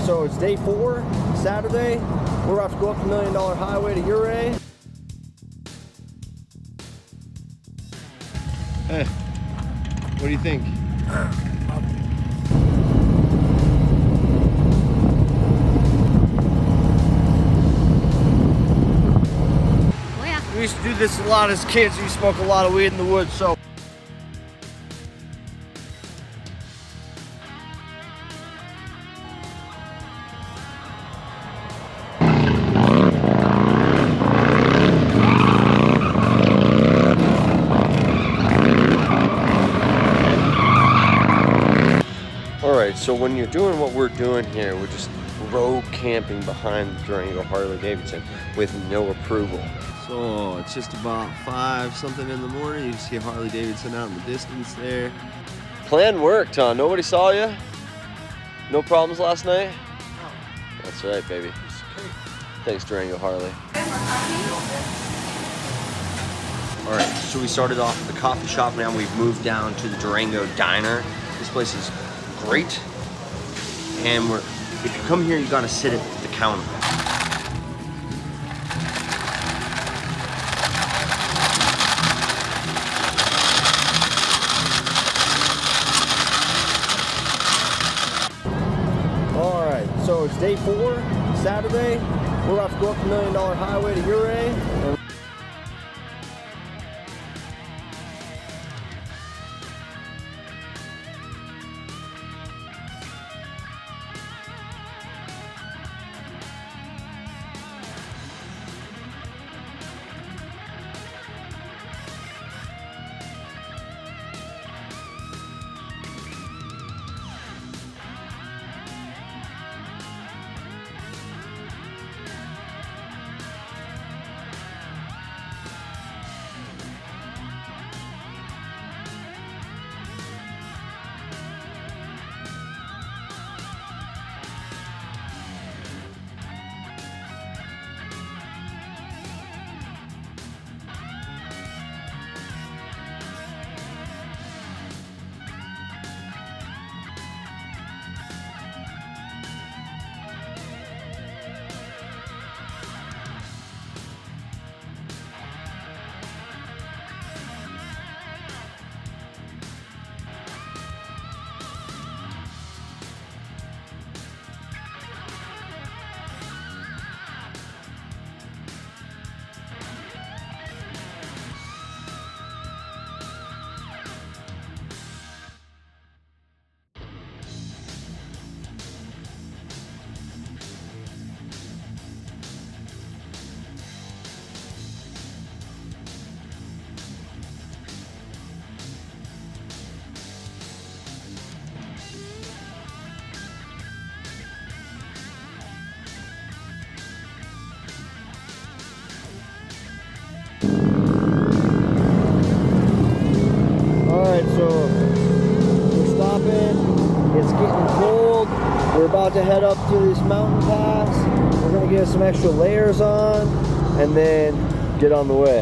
so it's day 4, Saturday. We're about to go up the $1 Million Highway to Ouray. Hey, what do you think? Oh yeah. We used to do this a lot as kids. We used to smoke a lot of weed in the woods, so. Alright, so when you're doing what we're doing here, we're just road camping behind the Durango Harley Davidson with no approval. So it's just about 5 something in the morning. You can see Harley Davidson out in the distance there. Plan worked, huh? Nobody saw you? No problems last night? No. That's right, baby. Thanks, Durango Harley. Alright, so we started off at the coffee shop. Now we've moved down to the Durango Diner. This place is great, and if you come here, you gotta sit at the counter. All right, so it's day 4, Saturday. We're about to go up the $1 Million Highway to Ouray. It's getting cold. We're about to head up to this mountain pass. We're gonna get some extra layers on and then get on the way.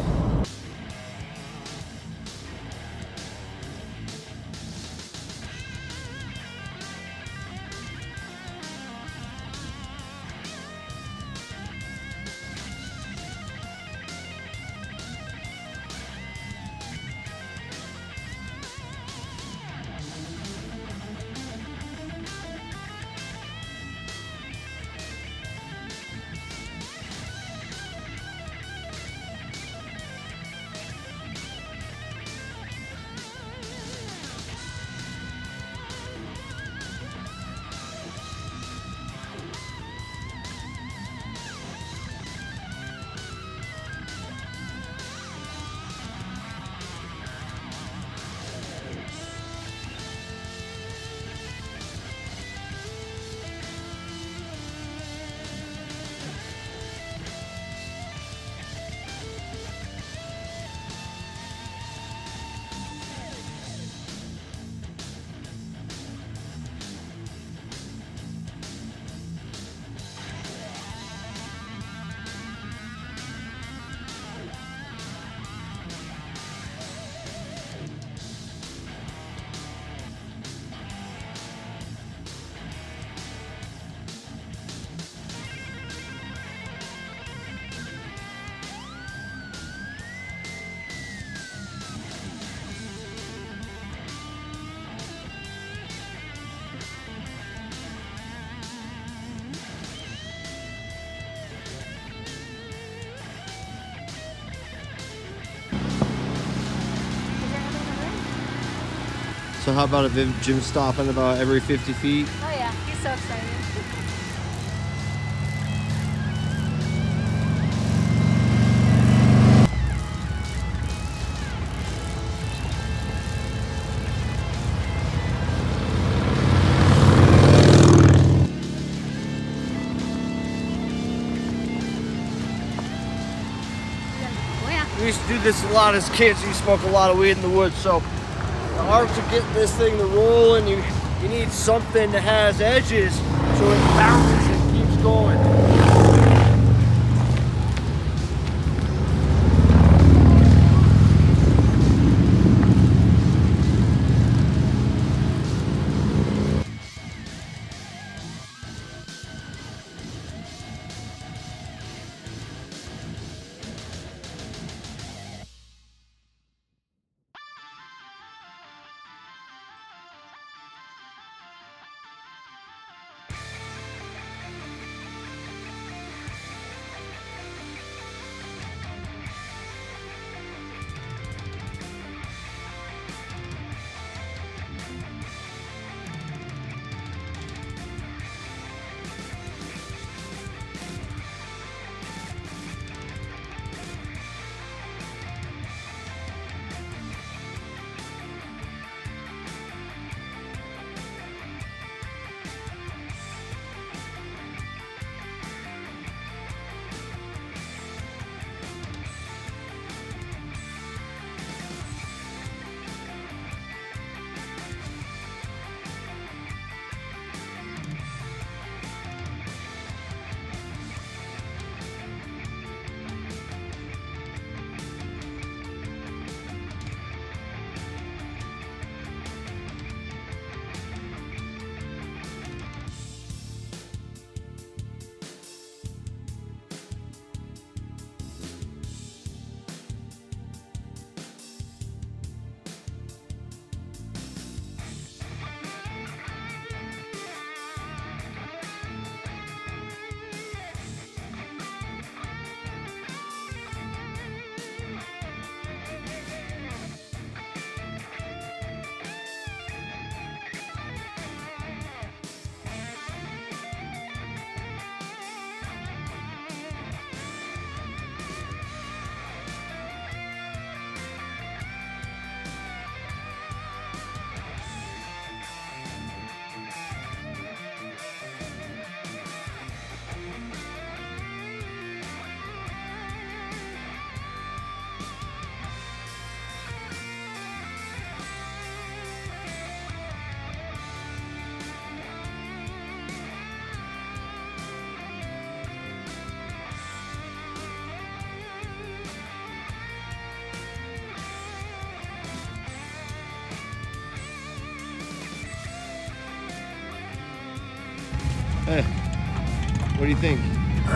So how about if Jim's stopping about every 50 feet? Oh yeah, he's so excited. Oh yeah. We used to do this a lot as kids. We smoke a lot of weed in the woods, so the art to get this thing to roll, and you need something that has edges so it bounces and keeps going. Hey, what do you think?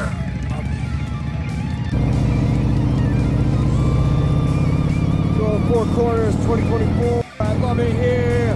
Going Four Corners 2024. I love it here.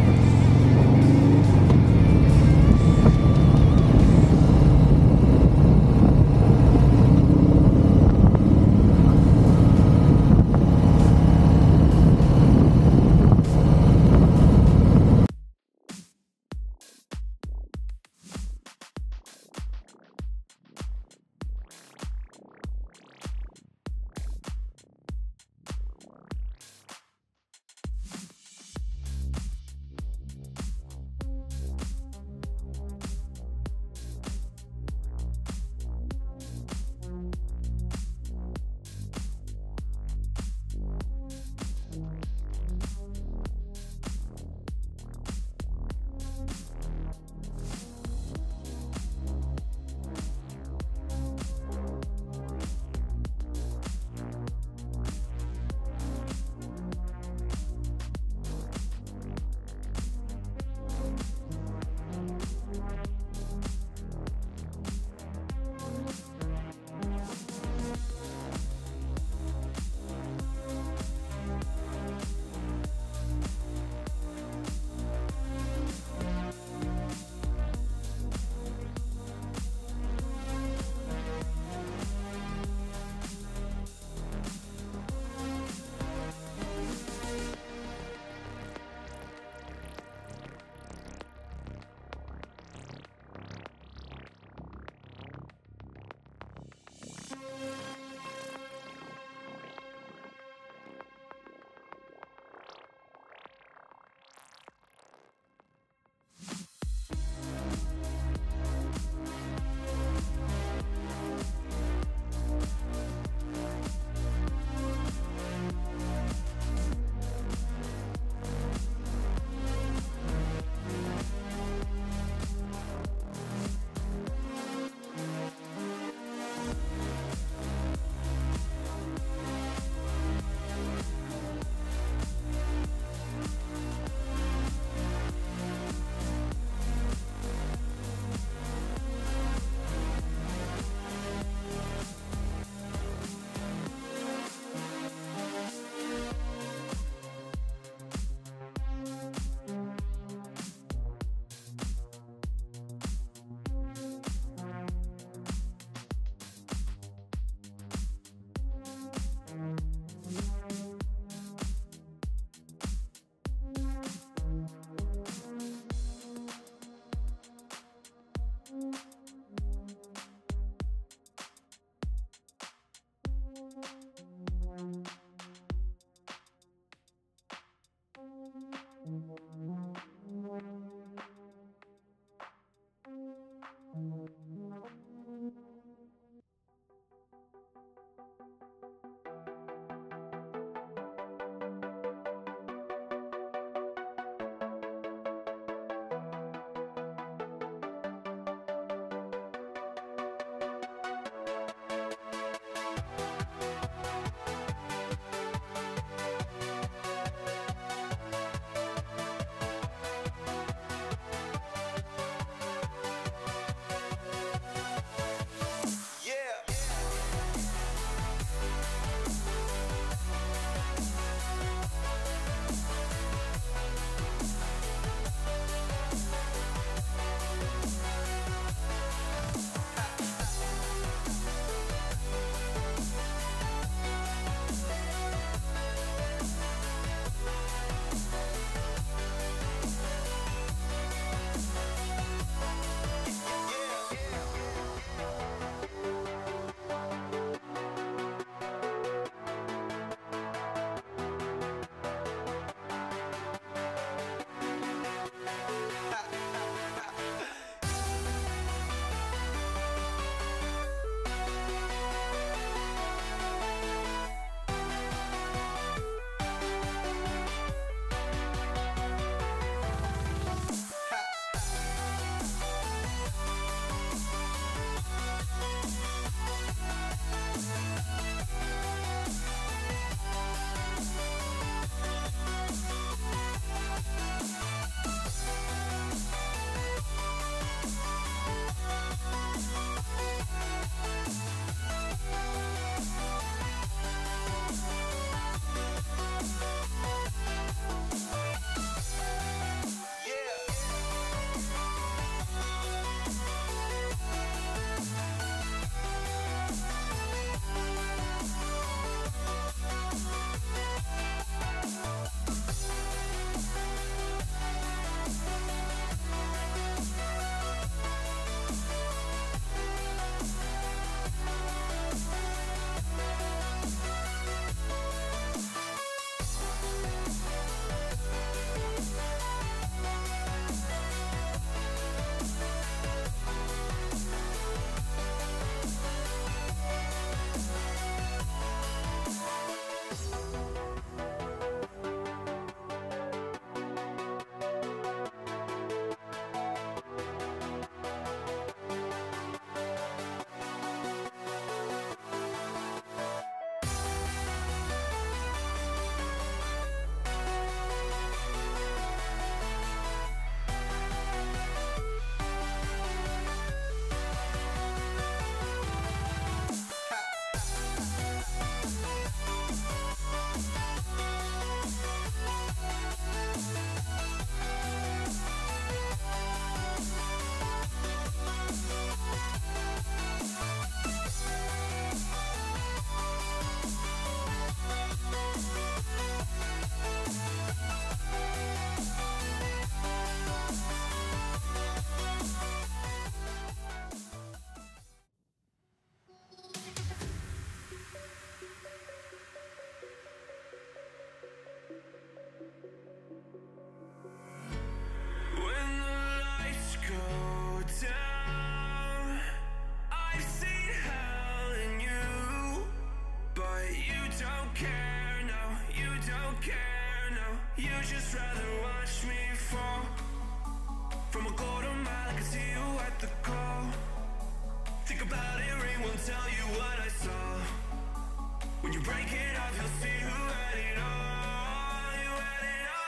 just rather watch me fall from a quarter mile. I can see you at the call. Think about it, ring won't tell you what I saw. When you break it off, you'll see who had it all. You had it all.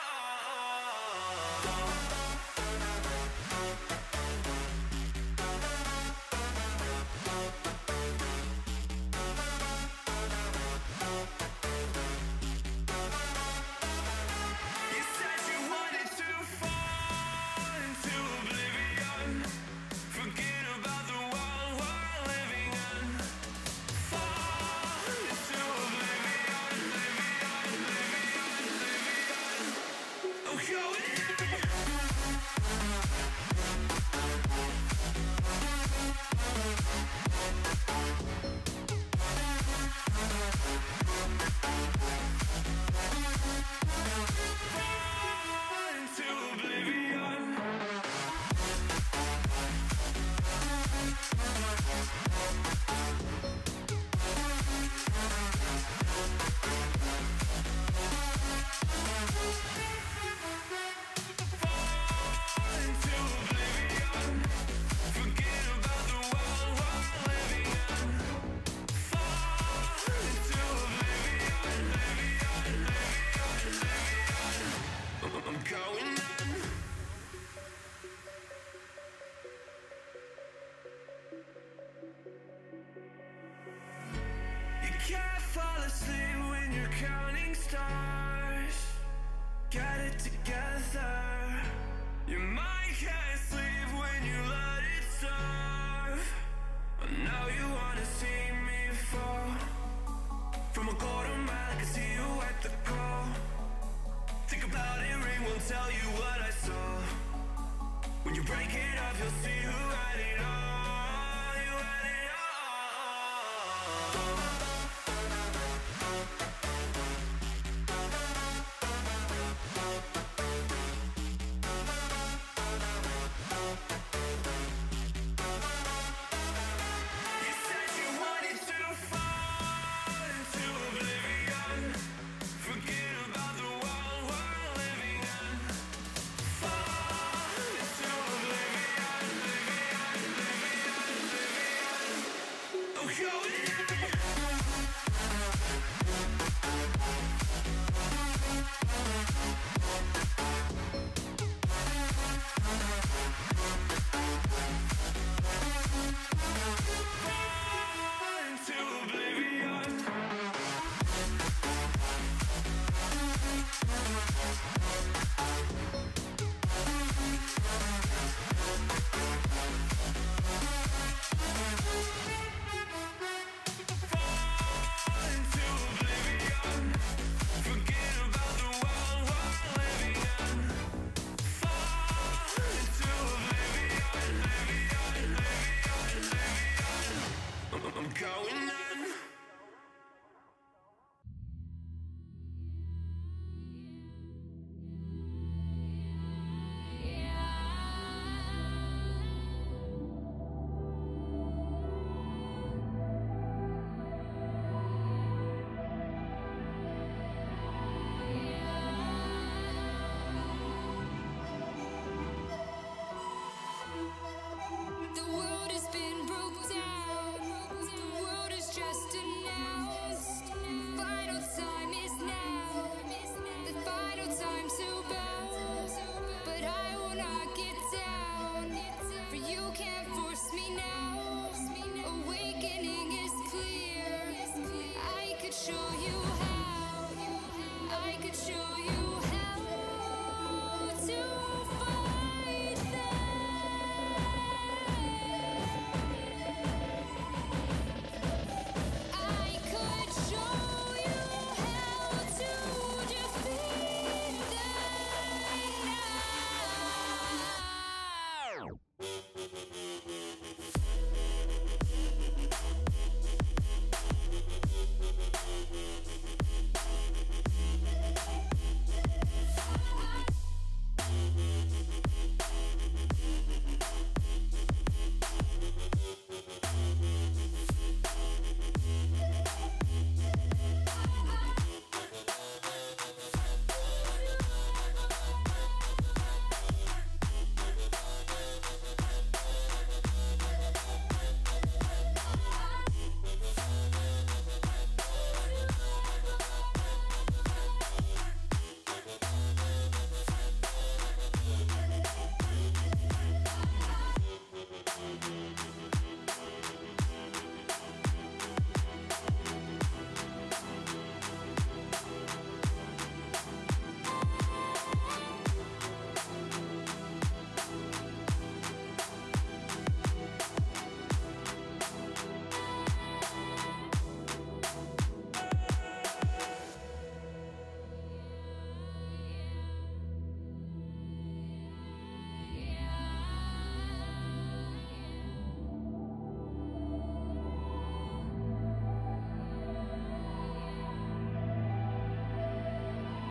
You said you wanted to fall into oblivion. Forget about the world we're living in. Fall into oblivion, oblivion, oblivion, oblivion. Oh, going in. Fall into oblivion. Fall into oblivion. Forget about the world we're living in. Fall into oblivion, oblivion, oblivion, oblivion. I'm going in. You can't fall asleep when you're counting stars. Got it together. Your mind can't sleep when you let it serve. I know you wanna see me fall from a quarter mile. I can see you at the call. Think about it, ring won't tell you what I saw. When you break it off, you'll see who had it all. You had it all. You said you wanted to fall into oblivion. Forget about the world we're living in. Fall into oblivion, oblivion, oblivion, oblivion. Oh, going in. Fall into oblivion.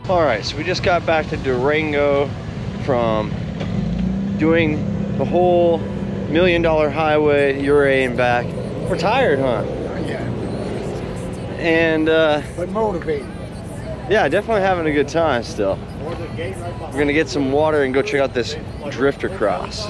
All right, so we just got back to Durango from doing the whole $1 Million Highway, Ouray and back. We're tired, huh? Yeah. And But motivated. yeah, definitely having a good time still. We're gonna get some water and go check out this drifter cross.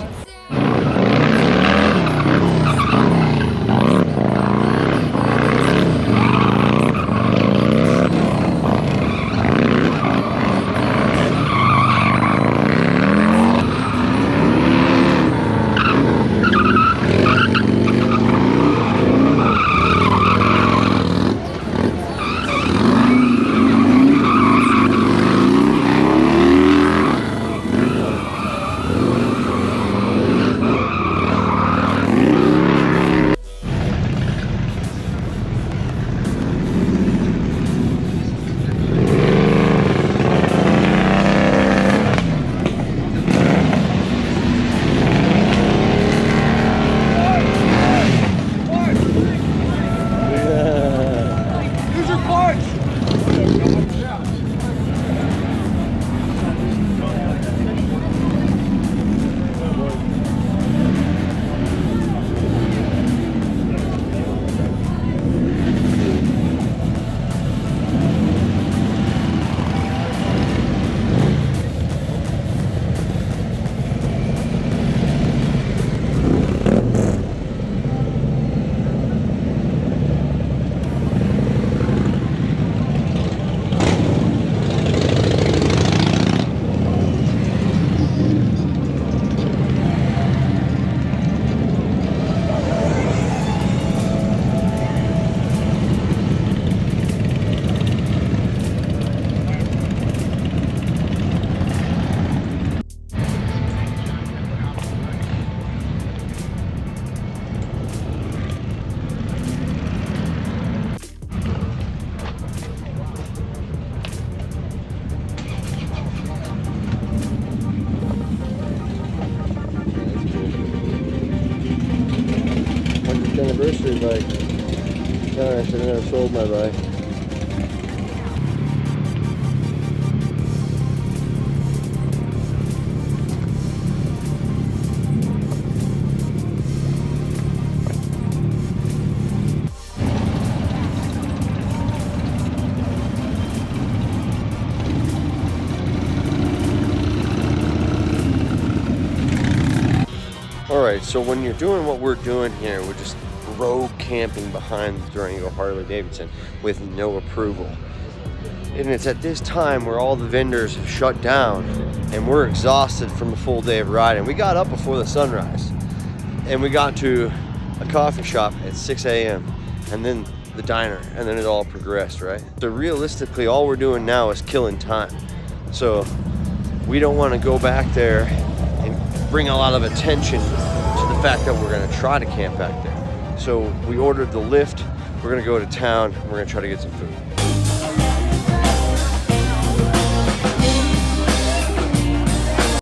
Anniversary bike. No, I should have never sold my bike. Alright, so when you're doing what we're doing here, we're just road camping behind the Durango Harley Davidson with no approval. And it's at this time where all the vendors have shut down and we're exhausted from a full day of riding. We got up before the sunrise and we got to a coffee shop at 6 a.m. and then the diner, and then it all progressed, right? So realistically, all we're doing now is killing time. So we don't want to go back there and bring a lot of attention to the fact that we're going to try to camp back there. So we ordered the lift. We're going to go to town. We're going to try to get some food.